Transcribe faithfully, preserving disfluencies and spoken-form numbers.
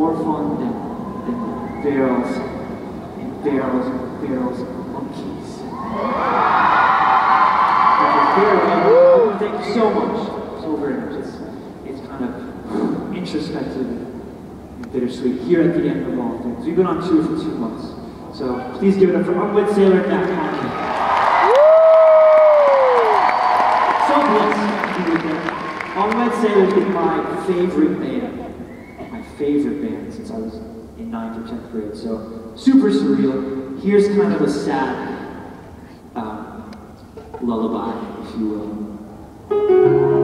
more fun than, than barrels and barrels and barrels of monkeys. Thank you so much, so very much. It's, it's kind of introspective and bittersweet here at the end of all things. We've been on tour for two months, so please give it up for Unwed Sailor back on. So blessed to be with them. Unwed Sailor is my favorite band, my favorite band since I was in ninth or tenth grade. So super surreal. Here's kind of a sad um, lullaby, if you will.